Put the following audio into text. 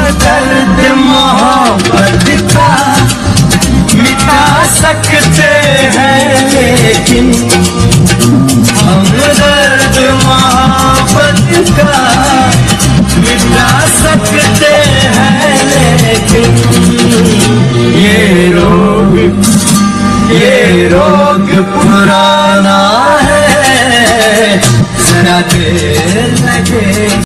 दर्द मोहब्बत का मिटा सकते हैं, लेकिन हम दर्द मोहब्बत का मिटा सकते हैं, लेकिन ये रोग पुराना है, जरा देर लगे।